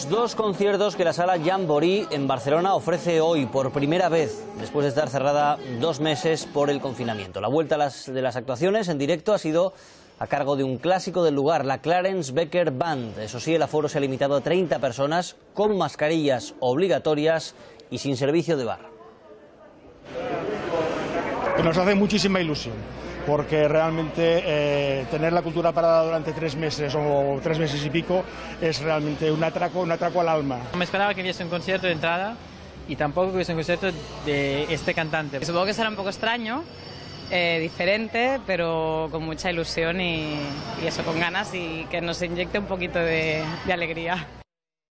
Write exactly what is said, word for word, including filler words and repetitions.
los dos conciertos que la sala Jamboree en Barcelona ofrece hoy por primera vez, después de estar cerrada dos meses por el confinamiento. La vuelta a las, de las actuaciones en directo ha sido a cargo de un clásico del lugar, la Clarence Bekker Band. Eso sí, el aforo se ha limitado a treinta personas, con mascarillas obligatorias y sin servicio de bar. Nos hace muchísima ilusión, porque realmente eh, tener la cultura parada durante tres meses o tres meses y pico es realmente un atraco, un atraco al alma. No me esperaba que hubiese un concierto de entrada y tampoco que hubiese un concierto de este cantante. Supongo que será un poco extraño, eh, diferente, pero con mucha ilusión y, y eso, con ganas y que nos inyecte un poquito de, de alegría.